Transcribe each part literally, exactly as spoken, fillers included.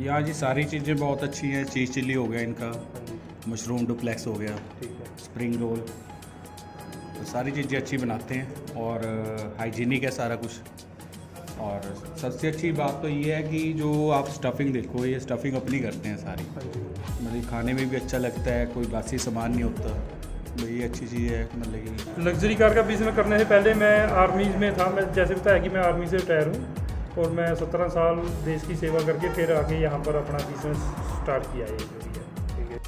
यहाँ जी सारी चीज़ें बहुत अच्छी हैं। चीज़ चिल्ली हो गया इनका, मशरूम डुप्लेक्स हो गया, स्प्रिंग रोल, तो सारी चीज़ें अच्छी बनाते हैं और हाइजीनिक है सारा कुछ। और सबसे अच्छी बात तो ये है कि जो आप स्टफिंग देखो, ये स्टफिंग अपनी करते हैं सारी, मतलब खाने में भी अच्छा लगता है, कोई बासी सामान नहीं होता, तो ये अच्छी चीज़ है। मतलब कि लग्जरी कार का बिज़नेस करने से पहले मैं आर्मी में था। मैं जैसे बताया कि मैं आर्मी से रिटायर हूँ और मैं सत्रह साल देश की सेवा करके फिर आके यहाँ पर अपना बिज़नेस स्टार्ट किया है। जो भी है ठीक है।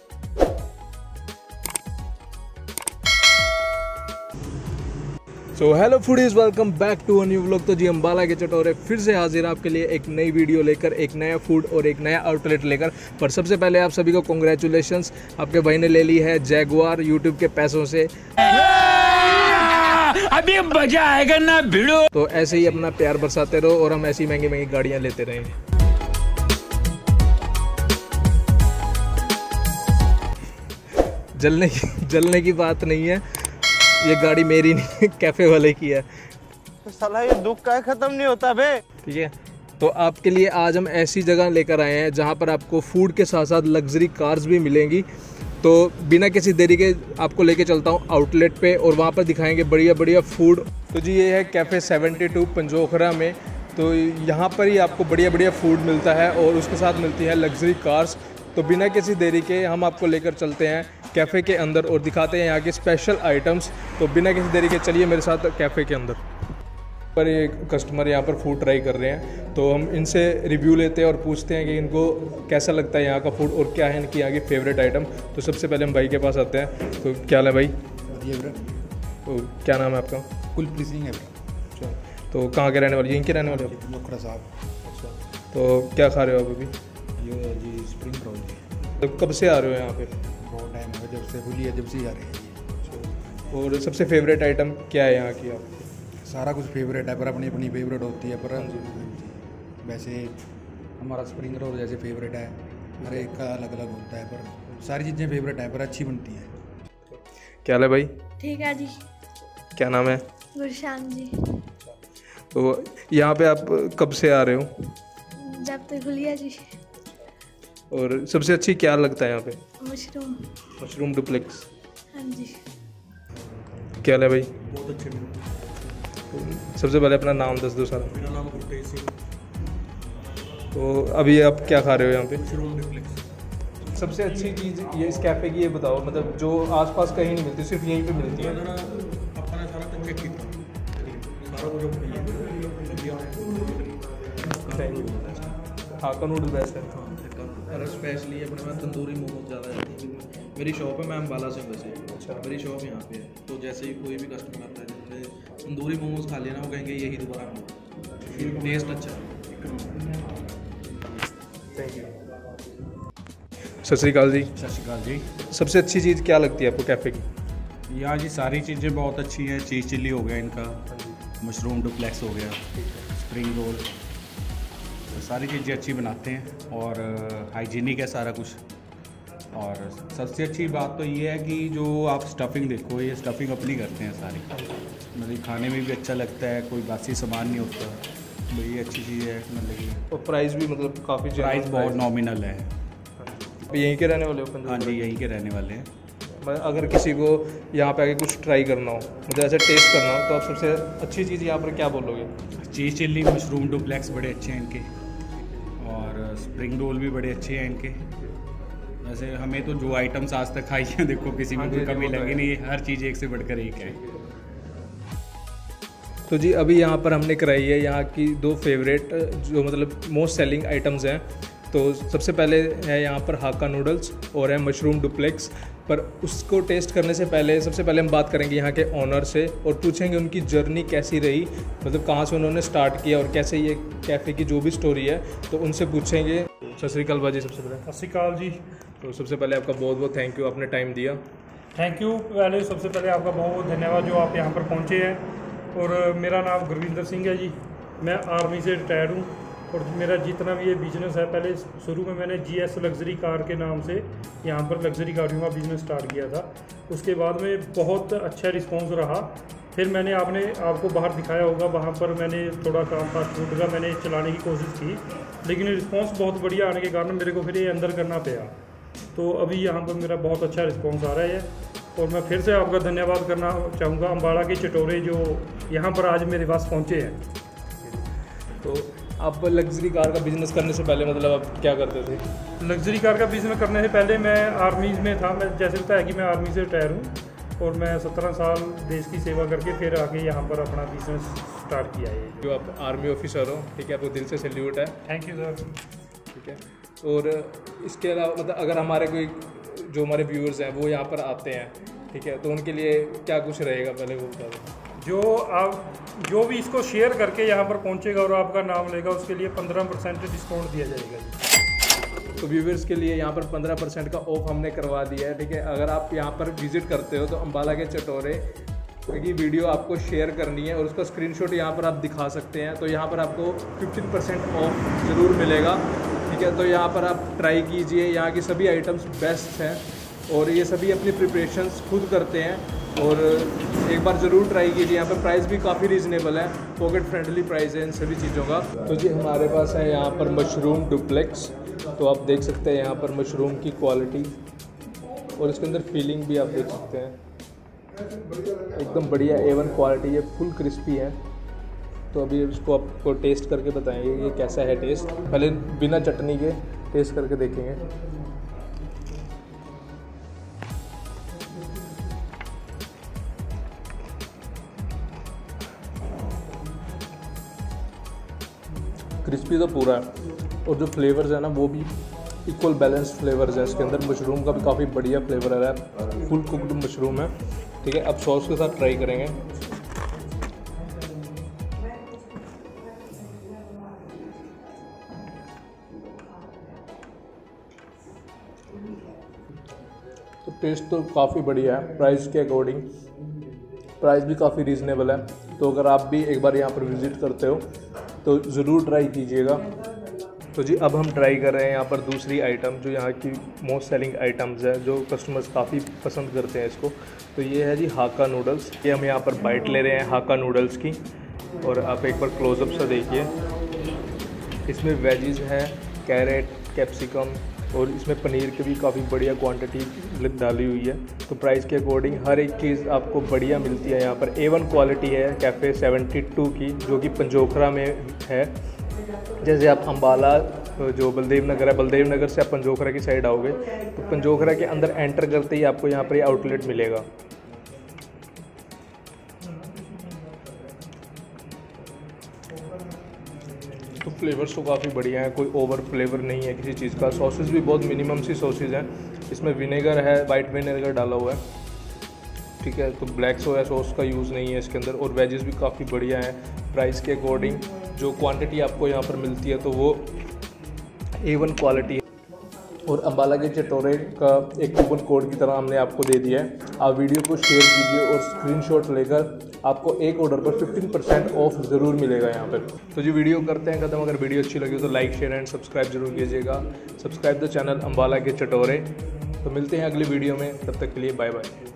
So hello foodies, welcome back to a new vlog. तो जी अम्बाला के चटोरे फिर से हाजिर आपके लिए एक नई वीडियो लेकर, एक नया फूड और एक नया आउटलेट लेकर। पर सबसे पहले आप सभी को कॉन्ग्रेचुलेशंस, आपके भाई ने ले ली है जैगुआर यूट्यूब के पैसों से। अभी मजा आएगा ना भिड़ो। तो ऐसे ही अपना प्यार बरसाते रहो और हम ऐसी महंगी महंगी गाड़ियाँ लेते रहेंगे। जलने की जलने की बात नहीं है, ये गाड़ी मेरी नहीं, कैफे वाले की है। तो साला ये दुख का खत्म नहीं होता बे। ठीक है, तो आपके लिए आज हम ऐसी जगह लेकर आए हैं जहां पर आपको फूड के साथ साथ लग्जरी कार्स भी मिलेंगी। तो बिना किसी देरी के आपको लेके चलता हूं आउटलेट पे और वहां पर दिखाएंगे बढ़िया बढ़िया फूड। तो जी ये है कैफ़े सेवेंटी टू पंजोखरा में। तो यहाँ पर ही आपको बढ़िया बढ़िया फूड मिलता है और उसके साथ मिलती है लग्जरी कार्स। तो बिना किसी देरी के हम आपको लेकर चलते हैं कैफ़े के अंदर और दिखाते हैं यहाँ के स्पेशल आइटम्स। तो बिना किसी देरी के चलिए मेरे साथ कैफ़े के अंदर। पर ये कस्टमर यहाँ पर फूड ट्राई कर रहे हैं, तो हम इनसे रिव्यू लेते हैं और पूछते हैं कि इनको कैसा लगता है यहाँ का फूड और क्या है इनकी यहाँ की फेवरेट आइटम। तो सबसे पहले हम भाई के पास आते हैं। तो क्या हाल है भाई? तो क्या नाम है आपका? कुलप्रीत सिंह है। अच्छा, तो कहाँ के रहने वाले? यहीं के रहने वाले आप? नोखरा साहब। अच्छा, तो क्या खा रहे हो आप अभी? ये जी स्प्रिंग रोल जी। तो कब से आ रहे हो यहाँ पे? बहुत टाइम है, जब से खुली है जब से ही आ रहे हैं। और सबसे फेवरेट आइटम क्या है यहाँ की आप? सारा कुछ फेवरेट है, पर अपनी अपनी फेवरेट होती है। पर वैसे हमारा स्प्रिंग रोल जैसे फेवरेट है, हर एक का अलग अलग होता है, पर सारी चीज़ें फेवरेट है, पर अच्छी बनती है। क्या हाल है भाई? ठीक है जी। क्या नाम है? गुरशान जी। तो यहाँ पे आप कब से आ रहे हो? जब तक खुलिया जी। और सबसे अच्छी क्या लगता है यहाँ पे? मशरूम। Mushroom duplex. हाँ जी। क्या हाल है भाई? बहुत अच्छे मिले। सबसे पहले अपना नाम दस दो सारा। मेरा नाम गुरतेज सिंह। तो अभी आप क्या खा रहे हो यहाँ पे? Mushroom duplex. सबसे अच्छी चीज़ ये इस कैफ़े की ये बताओ, मतलब जो आसपास कहीं नहीं मिलती, सिर्फ यहीं पे मिलती है। अपना सारा कुछ चेक किया, सारा कुछ थैंक यू। हाँ का नूडल बेस्ट है। और स्पेशली अपने में तंदूरी मोमोज ज़्यादा रहती है। मेरी शॉप है, मैं अम्बाला से वैसे। अच्छा, मेरी शॉप यहाँ पे है, तो जैसे ही कोई भी कस्टमर आता है जैसे तंदूरी मोमोज खा लेना, वो कहेंगे यही दोबारा खाओ, टेस्ट अच्छा है। Thank you. सत श्री अकाल जी। सत श्री अकाल जी। सबसे अच्छी चीज़ क्या लगती है आपको कैफ़े की? यहाँ जी सारी चीज़ें बहुत अच्छी हैं। चीज़ चिल्ली हो गया इनका, मशरूम डुप्लेक्स हो गया, स्प्रिंग रोल, तो सारी चीज़ें अच्छी बनाते हैं और हाइजीनिक है सारा कुछ। और सबसे अच्छी बात तो ये है कि जो आप स्टफिंग देखो, ये स्टफिंग अपनी करते हैं सारी, मतलब खाने में भी अच्छा लगता है, कोई बासी सामान नहीं होता, तो ये अच्छी चीज़ है। मतलब कि और प्राइस भी मतलब काफ़ी प्राइस बहुत नॉमिनल है। यहीं के रहने वाले हो? हाँ जी, यहीं के रहने वाले हैं। अगर किसी को यहाँ पे आके कुछ ट्राई करना हो, मतलब ऐसे टेस्ट करना हो, तो आप सबसे अच्छी चीज़ यहाँ पर क्या बोलोगे? चीज़ चिल्ली, मशरूम डुप्लेक्स बड़े अच्छे हैं इनके, और स्प्रिंग रोल भी बड़े अच्छे हैं इनके। वैसे हमें तो जो आइटम्स आज तक खाई हैं, देखो किसी में कोई कमी लगी नहीं, हर चीज़ एक से बढ़कर एक है। तो जी अभी यहाँ पर हमने कराई है यहाँ की दो फेवरेट जो मतलब मोस्ट सेलिंग आइटम्स हैं। तो सबसे पहले है यहाँ पर हाका नूडल्स और है मशरूम डुप्लेक्स। पर उसको टेस्ट करने से पहले सबसे पहले हम बात करेंगे यहाँ के ऑनर से और पूछेंगे उनकी जर्नी कैसी रही, मतलब कहाँ से उन्होंने स्टार्ट किया और कैसे ये कैफ़े की जो भी स्टोरी है तो उनसे पूछेंगे। सत श्री अकाल बाजी। सबसे पहले सत श्री अकाल जी। तो सबसे पहले आपका बहुत बहुत थैंक यू, आपने टाइम दिया। Thank you. पहले सबसे पहले आपका बहुत बहुत धन्यवाद जो आप यहाँ पर पहुँचे हैं। और मेरा नाम गुरविंदर सिंह है जी, मैं आर्मी से रिटायर्ड हूँ और मेरा जितना भी ये बिज़नेस है, पहले शुरू में मैंने जी एस लग्जरी कार के नाम से यहाँ पर लग्जरी गाड़ियों का बिज़नेस स्टार्ट किया था। उसके बाद में बहुत अच्छा रिस्पॉन्स रहा फिर मैंने आपने आपको बाहर दिखाया होगा, वहाँ पर मैंने थोड़ा काम फास्ट फूड का मैंने चलाने की कोशिश की, लेकिन रिस्पांस बहुत बढ़िया आने के कारण मेरे को फिर ये अंदर करना पड़ा। तो अभी यहाँ पर मेरा बहुत अच्छा रिस्पांस आ रहा है और मैं फिर से आपका धन्यवाद करना चाहूँगा अम्बाला के चटोरे जो यहाँ पर आज मेरे पास पहुँचे हैं। तो आप लग्जरी कार का बिजनेस करने से पहले मतलब आप क्या करते थे? लग्जरी कार का बिज़नेस करने से पहले मैं आर्मी में था। मैं जैसे बताया कि मैं आर्मी से रिटायर हूँ और मैं सत्रह साल देश की सेवा करके फिर आके यहाँ पर अपना बिज़नेस स्टार्ट किया है। जो आप आर्मी ऑफिसर हो, ठीक है, आपको दिल से सैल्यूट है। Thank you sir. ठीक है, और इसके अलावा मतलब अगर हमारे कोई जो हमारे व्यूअर्स हैं वो यहाँ पर आते हैं, ठीक है, तो उनके लिए क्या कुछ रहेगा पहले वो बता दो। जो आप जो भी इसको शेयर करके यहाँ पर पहुँचेगा और आपका नाम लेगा उसके लिए पंद्रह परसेंट डिस्काउंट दिया जाएगा। तो व्यूवर्स के लिए यहाँ पर पंद्रह परसेंट का ऑफ हमने करवा दिया है, ठीक है। अगर आप यहाँ पर विजिट करते हो तो अम्बाला के चटोरे की वीडियो आपको शेयर करनी है और उसका स्क्रीनशॉट यहाँ पर आप दिखा सकते हैं, तो यहाँ पर आपको पंद्रह परसेंट ऑफ ज़रूर मिलेगा, ठीक है। तो यहाँ पर आप ट्राई कीजिए, यहाँ की सभी आइटम्स बेस्ट हैं और ये सभी अपनी प्रिपरेशंस खुद करते हैं और एक बार ज़रूर ट्राई कीजिए। यहाँ पर प्राइस भी काफ़ी रीज़नेबल है, पॉकेट फ्रेंडली प्राइस है इन सभी चीज़ों का। तो जी हमारे पास है यहाँ पर मशरूम डुप्लेक्स, तो आप देख सकते हैं यहाँ पर मशरूम की क्वालिटी और इसके अंदर फीलिंग भी आप देख सकते हैं, एकदम बढ़िया ए वन क्वालिटी है, फुल क्रिस्पी है। तो अभी इसको आपको टेस्ट करके बताएंगे ये कैसा है टेस्ट। पहले बिना चटनी के टेस्ट करके देखेंगे। क्रिस्पी तो पूरा है और जो फ्लेवर्स है ना वो भी इक्वल बैलेंस फ्लेवर्स हैं इसके अंदर। मशरूम का भी काफ़ी बढ़िया फ्लेवर आ रहा है, फुल कुकड मशरूम है, ठीक है। अब सॉस के साथ ट्राई करेंगे। तो टेस्ट तो काफ़ी बढ़िया है, प्राइस के अकॉर्डिंग प्राइस भी काफ़ी रीज़नेबल है। तो अगर आप भी एक बार यहाँ पर विज़िट करते हो तो ज़रूर ट्राई कीजिएगा। तो जी अब हम ट्राई कर रहे हैं यहाँ पर दूसरी आइटम जो यहाँ की मोस्ट सेलिंग आइटम्स है, जो कस्टमर्स काफ़ी पसंद करते हैं इसको। तो ये है जी हाका नूडल्स। ये हम यहाँ पर बाइट ले रहे हैं हाका नूडल्स की और आप एक बार क्लोज़अप से देखिए। इसमें वेजीज हैं, कैरेट, कैप्सिकम और इसमें पनीर की भी काफ़ी बढ़िया क्वांटिटी डाली हुई है। तो प्राइस के अकॉर्डिंग हर एक चीज़ आपको बढ़िया मिलती है यहाँ पर। ए वन क्वालिटी है कैफ़े सेवेंटी टू की, जो कि पंजोखरा में है। जैसे आप अम्बाला जो बलदेव नगर है, बलदेव नगर से आप पंजोखरा की साइड आओगे तो पंजोखरा के अंदर एंटर करते ही आपको यहाँ पर ये आउटलेट मिलेगा। तो फ्लेवर्स तो काफ़ी बढ़िया है, कोई ओवर फ्लेवर नहीं है किसी चीज़ का। सॉसेस भी बहुत मिनिमम सी सॉसेज हैं, इसमें विनेगर है, वाइट विनेगर डाला हुआ है, ठीक है। तो ब्लैक सोया सॉस का यूज़ नहीं है इसके अंदर और वेजेस भी काफ़ी बढ़िया हैं। प्राइस के अकॉर्डिंग जो क्वांटिटी आपको यहाँ पर मिलती है तो वो ए वन क्वालिटी है। और अम्बाला के चटोरे का एक कूपन कोड की तरह हमने आपको दे दिया है। आप वीडियो को शेयर कीजिए और स्क्रीनशॉट लेकर आपको एक ऑर्डर पर पंद्रह परसेंट ऑफ ज़रूर मिलेगा यहाँ पर। तो जी वीडियो करते हैं ख़त्म। अगर वीडियो अच्छी लगी तो लाइक शेयर एंड सब्सक्राइब जरूर कीजिएगा। सब्सक्राइब द चैनल अम्बाला के चटोरे। तो मिलते हैं अगली वीडियो में, तब तक के लिए बाय बाय।